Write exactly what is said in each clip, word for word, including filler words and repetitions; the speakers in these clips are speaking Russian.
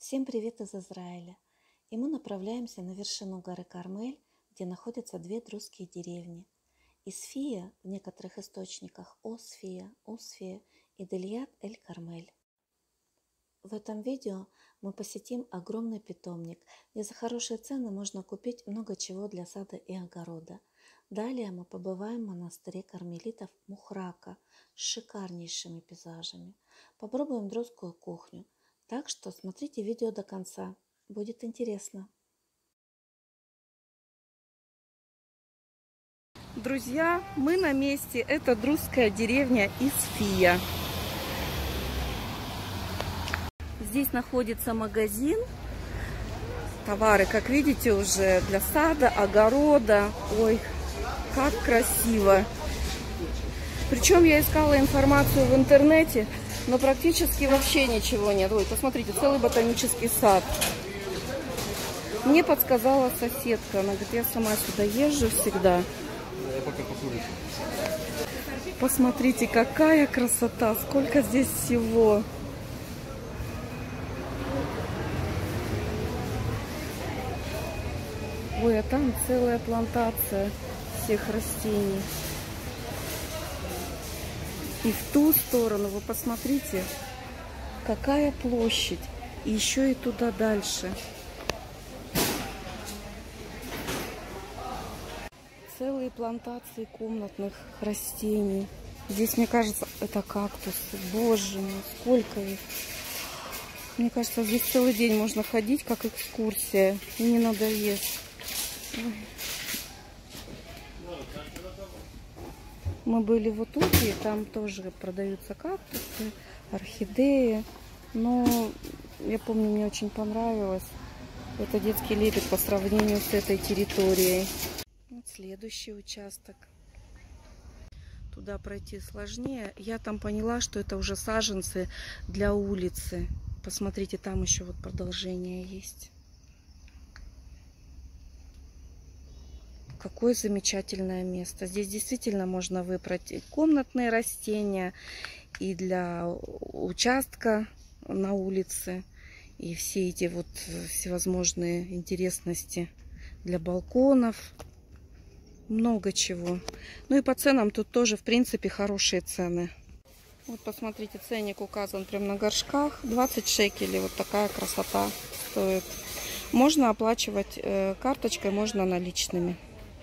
Всем привет из Израиля! И мы направляемся на вершину горы Кармель, где находятся две друзские деревни. Исфия, в некоторых источниках Осфия, Усфия и Дельят-эль-Кармель. В этом видео мы посетим огромный питомник, где за хорошие цены можно купить много чего для сада и огорода. Далее мы побываем в монастыре кармелитов Мухрака с шикарнейшими пейзажами. Попробуем друзскую кухню. Так что смотрите видео до конца. Будет интересно. Друзья, мы на месте. Это друзская деревня Исфия. Здесь находится магазин. Товары, как видите, уже для сада, огорода. Ой, как красиво. Причем я искала информацию в интернете, но практически вообще ничего нет. Ой, посмотрите, целый ботанический сад. Мне подсказала соседка. Она говорит, я сама сюда езжу всегда. Я пока покурю. Посмотрите, какая красота, сколько здесь всего. Ой, а там целая плантация всех растений. И в ту сторону, вы посмотрите, какая площадь. И еще и туда дальше. Целые плантации комнатных растений. Здесь, мне кажется, это кактусы. Боже мой, сколько их. Мне кажется, здесь целый день можно ходить, как экскурсия. И не надоест. Ой. Мы были в Утуке, там тоже продаются кактусы, орхидеи. Но я помню, мне очень понравилось. Это детский лепет по сравнению с этой территорией. Вот следующий участок. Туда пройти сложнее. Я там поняла, что это уже саженцы для улицы. Посмотрите, там еще вот продолжение есть. Какое замечательное место. Здесь действительно можно выбрать и комнатные растения, и для участка на улице, и все эти вот всевозможные интересности для балконов. Много чего. Ну и по ценам тут тоже, в принципе, хорошие цены. Вот посмотрите, ценник указан прямо на горшках. двадцать шекелей. Вот такая красота стоит. Можно оплачивать э, карточкой, можно наличными.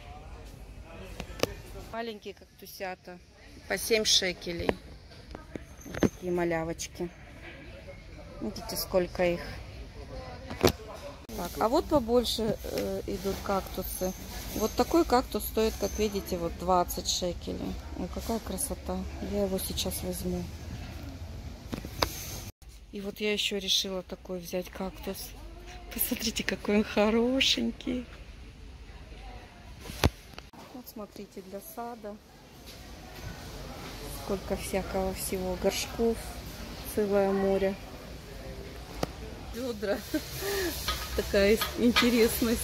Маленькие кактусята по семь шекелей. Вот такие малявочки. Видите, сколько их. Так, а вот побольше э, идут кактусы. Вот такой кактус стоит, как видите, вот двадцать шекелей. Ой, какая красота. Я его сейчас возьму. И вот я еще решила такой взять кактус. Посмотрите, какой он хорошенький. Вот смотрите, для сада. Сколько всякого всего. Горшков. Целое море. Ведра. Такая интересность.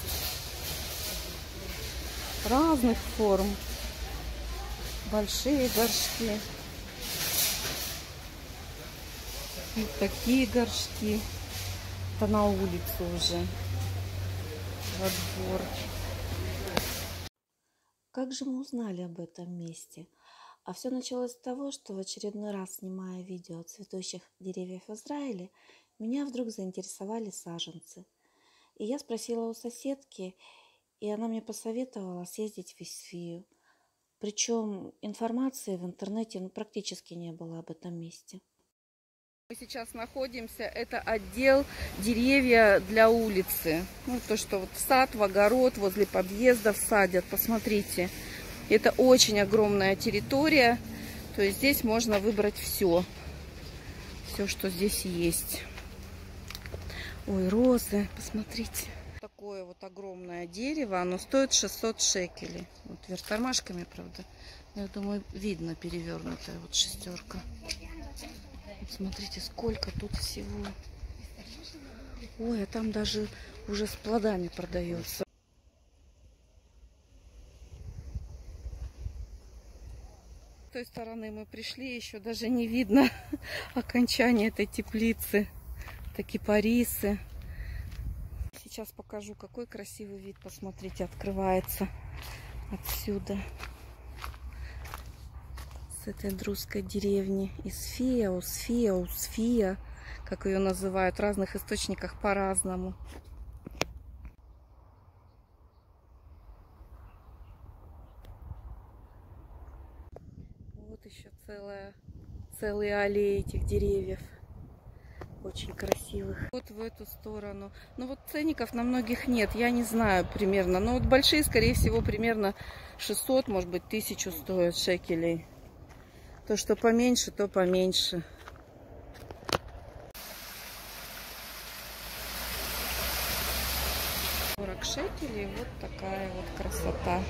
Разных форм. Большие горшки. Вот такие горшки. Это на улицу уже. Во двор. Как же мы узнали об этом месте? А все началось с того, что в очередной раз, снимая видео о цветущих деревьях в Израиле, меня вдруг заинтересовали саженцы. И я спросила у соседки, и она мне посоветовала съездить в Исфию. Причем информации в интернете ну, практически не было об этом месте. Мы сейчас находимся, это отдел деревья для улицы. Ну, то, что вот в сад, в огород, возле подъездов садят. Посмотрите, это очень огромная территория. То есть здесь можно выбрать все. Все, что здесь есть. Ой, розы, посмотрите. Такое вот огромное дерево, оно стоит шестьсот шекелей. Вот вверх тормашками, правда. Я думаю, видно перевернутая вот шестерка. Вот смотрите, сколько тут всего. Ой, а там даже уже с плодами продается. С той стороны мы пришли, еще даже не видно окончания этой теплицы. Это кипарисы. Сейчас покажу, какой красивый вид. Посмотрите, открывается отсюда. С этой друзской деревни. Исфия, Усфия, Усфия, как ее называют в разных источниках по-разному. Вот еще целая, целые аллеи этих деревьев. Очень красивых. Вот в эту сторону. Но вот ценников на многих нет. Я не знаю примерно. Но вот большие, скорее всего, примерно шестьсот, может быть, тысячу стоят шекелей. То, что поменьше, то поменьше. сорок шекелей. Вот такая вот красота.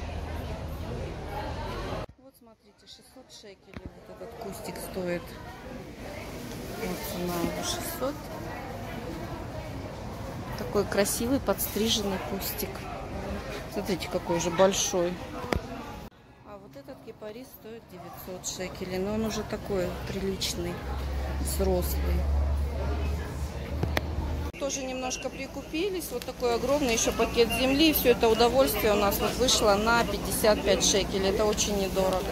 Вот смотрите, шестьсот шекелей вот этот кустик стоит. Вот цена его шестьсот. Такой красивый подстриженный кустик. Смотрите, какой уже большой. А вот этот кипарис стоит девятьсот шекелей. Но он уже такой приличный, взрослый. Тоже немножко прикупились. Вот такой огромный еще пакет земли. Все это удовольствие у нас вот вышло на пятьдесят пять шекелей. Это очень недорого.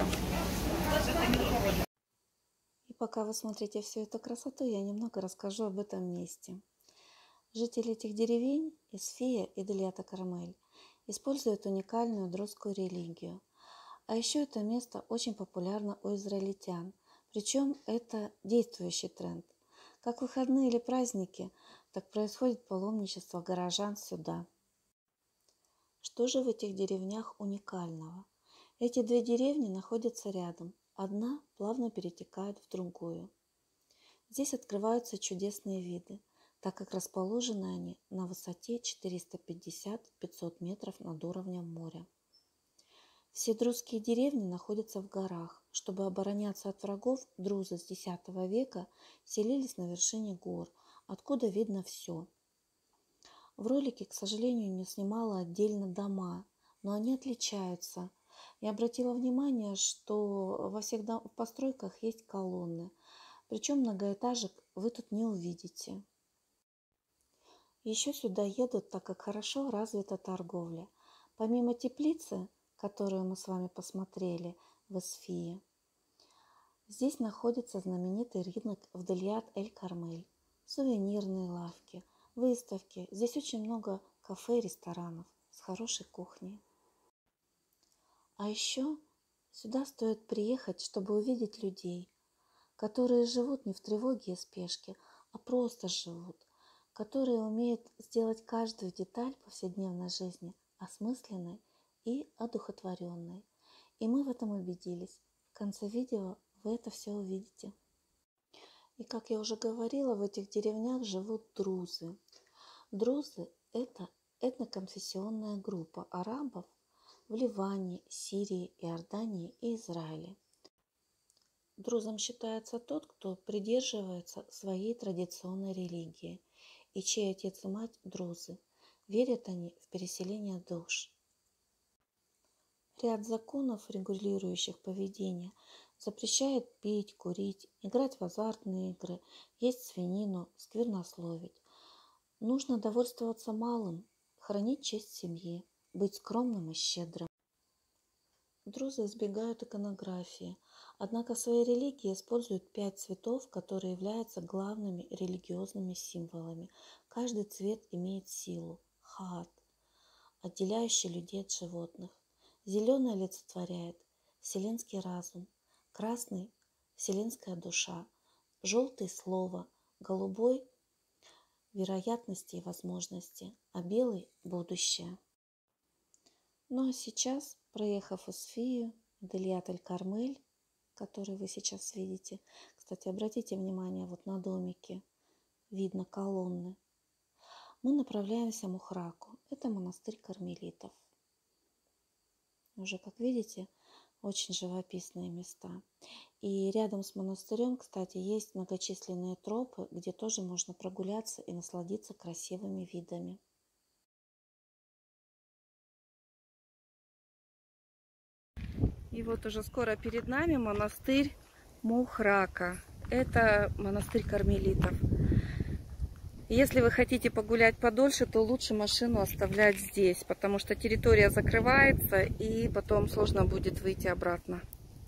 И пока вы смотрите всю эту красоту, я немного расскажу об этом месте. Жители этих деревень, Исфия и Делиат-эль-Кармель, используют уникальную друзскую религию. А еще это место очень популярно у израильтян. Причем это действующий тренд. Как выходные или праздники, так происходит паломничество горожан сюда. Что же в этих деревнях уникального? Эти две деревни находятся рядом. Одна плавно перетекает в другую. Здесь открываются чудесные виды, так как расположены они на высоте четыреста пятьдесят — пятьсот метров над уровнем моря. Все друзские деревни находятся в горах. Чтобы обороняться от врагов, друзы с десятого века селились на вершине гор, откуда видно все. В ролике, к сожалению, не снимала отдельно дома, но они отличаются. Я обратила внимание, что во всех постройках есть колонны, причем многоэтажек вы тут не увидите. Еще сюда едут, так как хорошо развита торговля. Помимо теплицы, которую мы с вами посмотрели в Исфии, здесь находится знаменитый рынок в Делиат-эль-Кармель, сувенирные лавки, выставки. Здесь очень много кафе и ресторанов с хорошей кухней. А еще сюда стоит приехать, чтобы увидеть людей, которые живут не в тревоге и спешке, а просто живут, которые умеют сделать каждую деталь повседневной жизни осмысленной и одухотворенной. И мы в этом убедились. В конце видео вы это все увидите. И как я уже говорила, в этих деревнях живут друзы. Друзы – это этноконфессионная группа арабов в Ливане, Сирии, Иордании и Израиле. Друзом считается тот, кто придерживается своей традиционной религии, и чей отец и мать – друзы. Верят они в переселение душ. Ряд законов, регулирующих поведение, запрещает пить, курить, играть в азартные игры, есть свинину, сквернословить. Нужно довольствоваться малым, хранить честь семьи, быть скромным и щедрым. Друзы избегают иконографии, однако в своей религии используют пять цветов, которые являются главными религиозными символами. Каждый цвет имеет силу – хаат, отделяющий людей от животных. Зеленый олицетворяет вселенский разум, красный – вселенская душа, желтый – слово, голубой – вероятности и возможности, а белый – будущее. Ну а сейчас, проехав Исфию, Делиат-эль-Кармель, который вы сейчас видите, кстати, обратите внимание вот на домики, видно колонны, мы направляемся в Мухраку, это монастырь кармелитов. Уже, как видите, очень живописные места. И рядом с монастырем, кстати, есть многочисленные тропы, где тоже можно прогуляться и насладиться красивыми видами. И вот уже скоро перед нами монастырь Мухрака. Это монастырь кармелитов. Если вы хотите погулять подольше, то лучше машину оставлять здесь, потому что территория закрывается и потом сложно будет выйти обратно.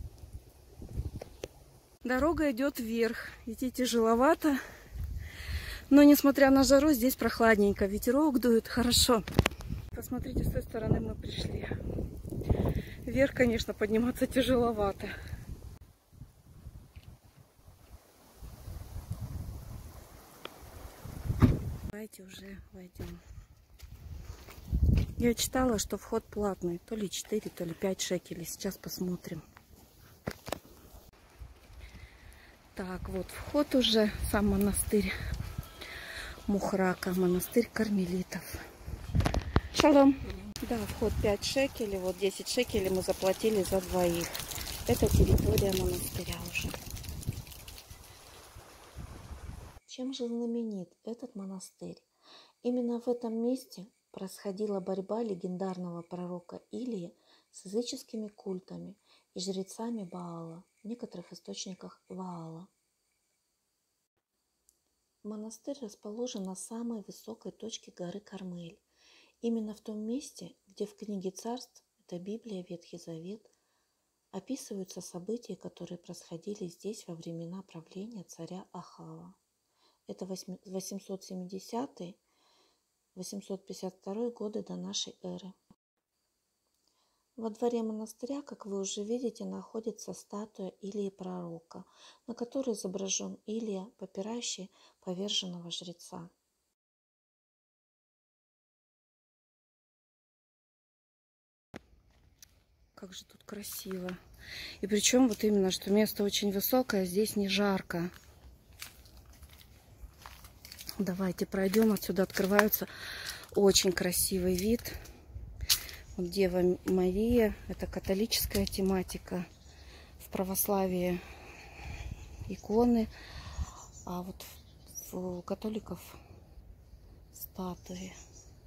Дорога идет вверх, идти тяжеловато, но несмотря на жару здесь прохладненько, ветерок дует хорошо. Посмотрите, с той стороны мы пришли. Вверх, конечно, подниматься тяжеловато. Давайте уже войдем. Я читала, что вход платный, то ли четыре, то ли пять шекелей. Сейчас посмотрим. Так, вот вход уже, сам монастырь Мухрака, монастырь кармелитов. Шалом! Да, вход пять шекелей, вот десять шекелей мы заплатили за двоих. Это территория монастыря уже. Чем же знаменит этот монастырь? Именно в этом месте происходила борьба легендарного пророка Илии с языческими культами и жрецами Баала, в некоторых источниках Ваала. Монастырь расположен на самой высокой точке горы Кармель, именно в том месте, где в книге Царств, это Библия, Ветхий Завет, описываются события, которые происходили здесь во времена правления царя Ахава. Это восемьсот семидесятый — восемьсот пятьдесят второй годы до нашей эры. Во дворе монастыря, как вы уже видите, находится статуя Илии пророка, на которой изображен Илия, попирающий поверженного жреца. Как же тут красиво. И причем вот именно, что место очень высокое, здесь не жарко. Давайте пройдем. Отсюда открывается очень красивый вид. Вот Дева Мария. Это католическая тематика. В православии иконы. А вот у католиков статуи.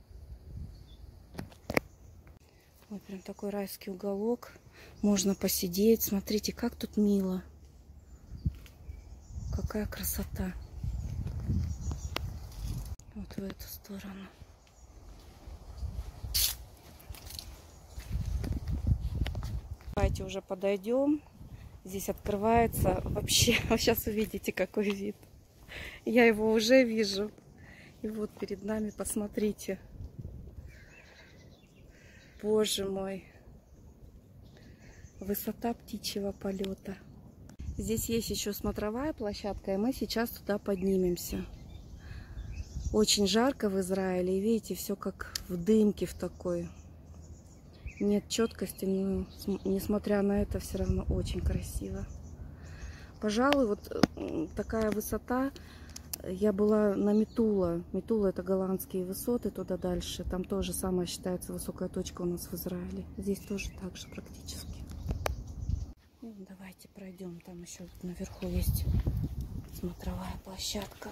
Вот прям такой райский уголок. Можно посидеть. Смотрите, как тут мило. Какая красота. Вот в эту сторону. Давайте уже подойдем. Здесь открывается вообще. Сейчас увидите, какой вид. Я его уже вижу. И вот перед нами, посмотрите. Боже мой. Высота птичьего полета. Здесь есть еще смотровая площадка, и мы сейчас туда поднимемся. Очень жарко в Израиле, и видите, все как в дымке в такой. Нет четкости, но несмотря на это, все равно очень красиво. Пожалуй, вот такая высота. Я была на Метула. Метула — это голландские высоты, туда дальше. Там тоже самая считается высокая точка у нас в Израиле. Здесь тоже так же практически. Ну, давайте пройдем. Там еще наверху есть смотровая площадка.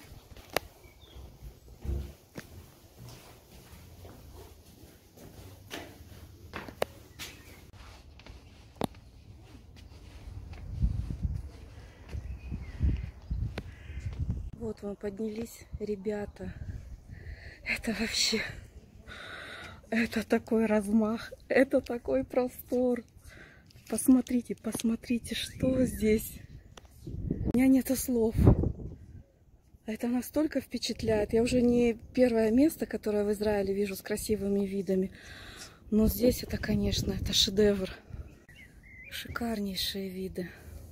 Вот мы поднялись, ребята. Это вообще... Это такой размах, это такой простор. Посмотрите, посмотрите, что здесь. У меня нету слов. Это настолько впечатляет. Я уже не первое место, которое в Израиле вижу с красивыми видами. Но здесь это, конечно, это шедевр. Шикарнейшие виды.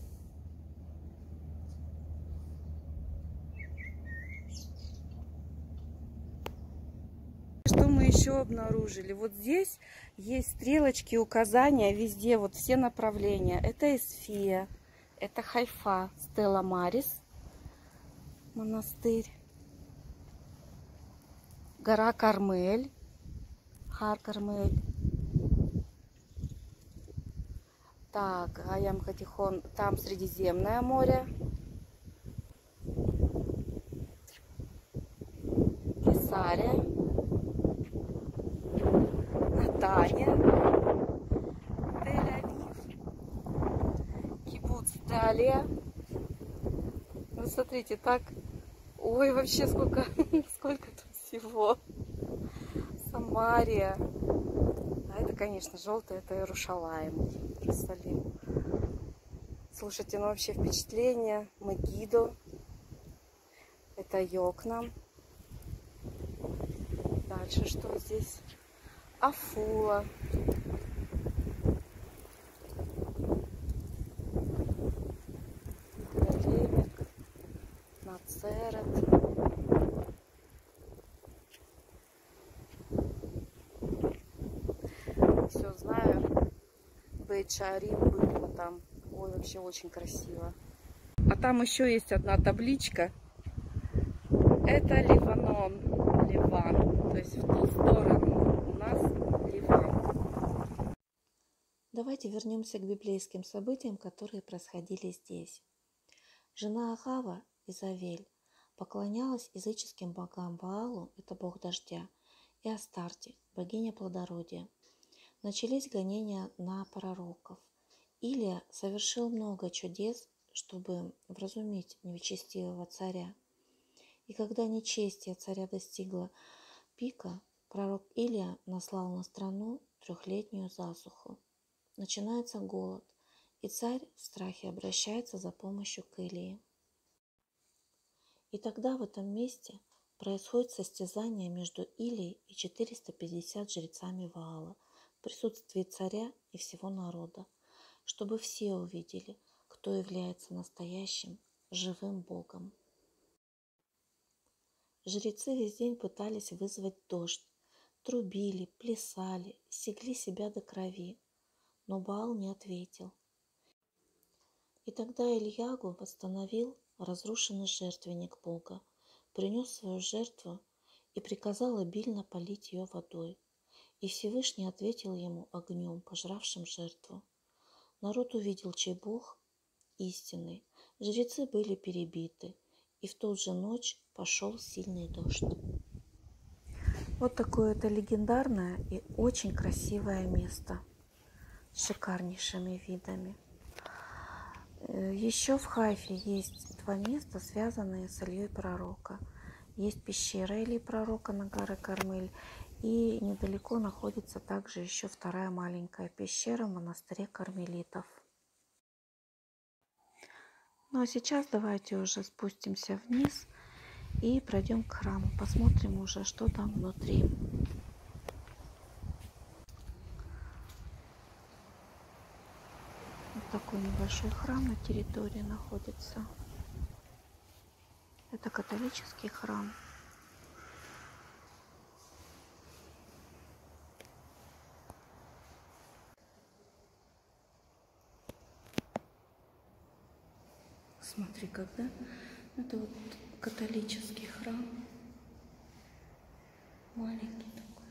Что мы еще обнаружили? Вот здесь есть стрелочки, указания везде, вот все направления. Это Эсфия, это Хайфа, Стелла Марис, монастырь, гора Кармель, Хар Кармель. Так, Гаям Хатихон, там Средиземное море. Кесария. Натания. Тель-Авив. Кибуц Далия. Вы смотрите, так Ой, вообще сколько, сколько тут всего. Самария. А это, конечно, желтое, это Иерушалаим, Иерусалим. Слушайте, ну вообще впечатление. Мегидо. Это Йокнам. Дальше что здесь? Афула. Лемек. Нацерет. Все знаю. Бейт-Шаарим, были мы там. Ой, вообще очень красиво. А там еще есть одна табличка. Это Ливанон. Ливан. То есть в ту сторону у нас Ливан. Давайте вернемся к библейским событиям, которые происходили здесь. Жена Ахава, Изавель, поклонялась языческим богам Ваалу, это бог дождя, и Астарте, богиня плодородия. Начались гонения на пророков. Илия совершил много чудес, чтобы вразумить нечестивого царя. И когда нечестие царя достигло пика, пророк Илия наслал на страну трехлетнюю засуху. Начинается голод, и царь в страхе обращается за помощью к Илии. И тогда в этом месте происходит состязание между Илией и четырьмя пятьюдесятью жрецами Ваала в присутствии царя и всего народа, чтобы все увидели, кто является настоящим живым Богом. Жрецы весь день пытались вызвать дождь, трубили, плясали, сёгли себя до крови, но Баал не ответил. И тогда Ильягу восстановил разрушенный жертвенник Бога, принес свою жертву и приказал обильно полить ее водой. И Всевышний ответил ему огнем, пожравшим жертву. Народ увидел, чей Бог истинный. Жрецы были перебиты, и в ту же ночь пошел сильный дождь. Вот такое это легендарное и очень красивое место с шикарнейшими видами. Еще в Хайфе есть два места, связанные с Ильей Пророка. Есть пещера Илии Пророка на горе Кармель, и недалеко находится также еще вторая маленькая пещера в монастыре кармелитов. Ну а сейчас давайте уже спустимся вниз и пройдем к храму, посмотрим уже, что там внутри. Вот такой небольшой храм на территории находится. Это католический храм. Смотри, когда это вот католический храм, маленький такой.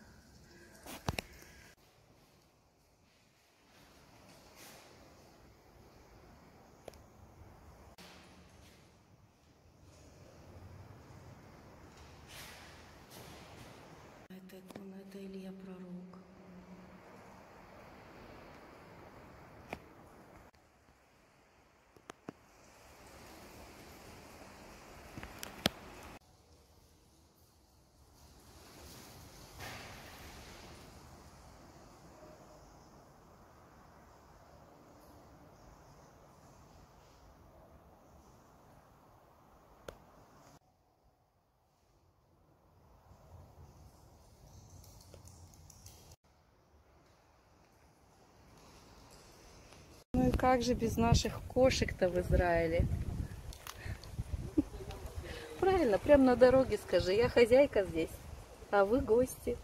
Это икона, это Илья Пророк. Ну и как же без наших кошек-то в Израиле? Правильно, прямо на дороге скажи, я хозяйка здесь, а вы гости.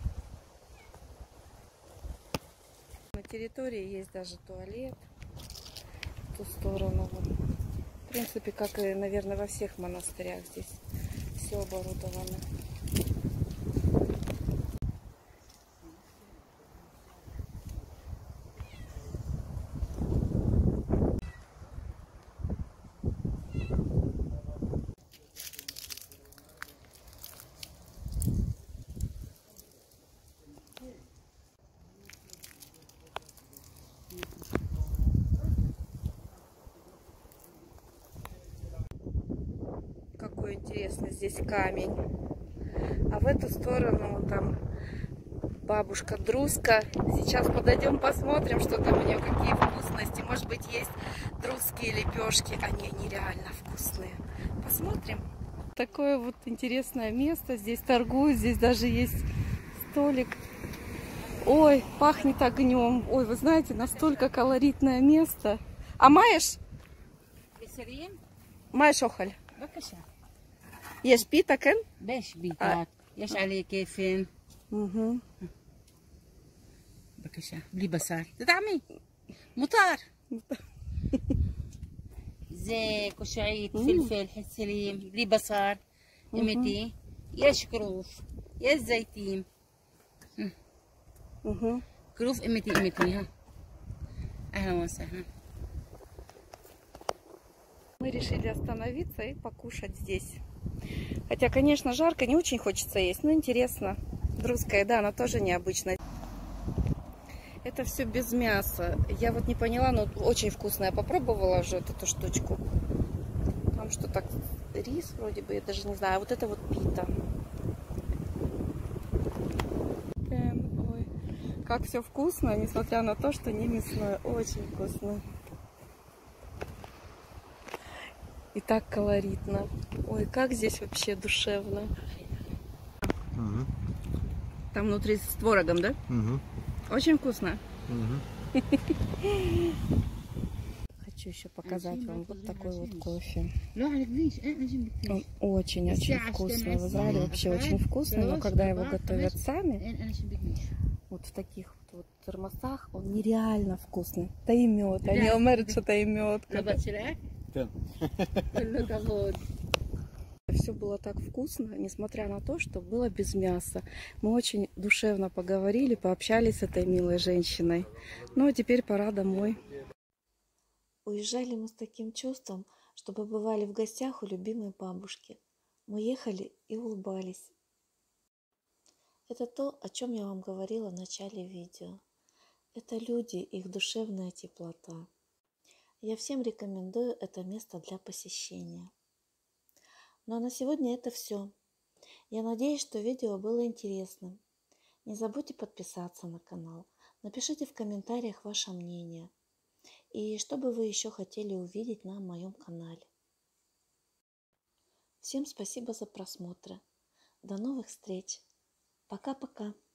На территории есть даже туалет в ту сторону. В принципе, как и, наверное, во всех монастырях здесь все оборудовано. Какой интересный здесь камень. А в эту сторону там бабушка Друзка. Сейчас подойдем, посмотрим, что там у нее, какие вкусности. Может быть, есть друзские лепешки. Они нереально вкусные. Посмотрим. Такое вот интересное место. Здесь торгуют, здесь даже есть столик. Ой, пахнет огнем. Ой, вы знаете, настолько колоритное место. А маешь? Маешь охоль? Есть питакен? باش بيتك يش عليه كيفين Угу. بكشة بلي بصل تدعمي مطار زيك وشعيد فلفل حسليم بلي بصل امتي يش كروف يش زيتين Угу. كروف امتي امتي ها اهلا وسهلا. Мы решили остановиться и покушать здесь. Хотя, конечно, жарко, не очень хочется есть, но интересно. Друзская еда, она тоже необычная. Это все без мяса. Я вот не поняла, но очень вкусно. Я попробовала уже вот эту штучку. Там что так, рис вроде бы, я даже не знаю. А вот это вот пита. Ой, как все вкусно, несмотря на то, что не мясное. Очень вкусно. И так колоритно. Ой, как здесь вообще душевно. Угу. Там внутри с творогом, да? Угу. Очень вкусно. Угу. Хочу еще показать вам вот такой вот кофе. لا على كبيش انا اجيب لك Он очень-очень вкусный. В Израиле вообще очень вкусный, но когда его готовят сами, انا اشرب كبيش вот в таких вот, вот термосах, он нереально вкусный. Таймет. Они говорят, что таймет. لبط شراك كان كله كفود. Все было так вкусно, несмотря на то, что было без мяса. Мы очень душевно поговорили, пообщались с этой милой женщиной. Ну, а теперь пора домой. Уезжали мы с таким чувством, что побывали в гостях у любимой бабушки. Мы ехали и улыбались. Это то, о чем я вам говорила в начале видео. Это люди, их душевная теплота. Я всем рекомендую это место для посещения. Ну а на сегодня это все. Я надеюсь, что видео было интересным. Не забудьте подписаться на канал. Напишите в комментариях ваше мнение. И что бы вы еще хотели увидеть на моем канале. Всем спасибо за просмотр. До новых встреч. Пока-пока.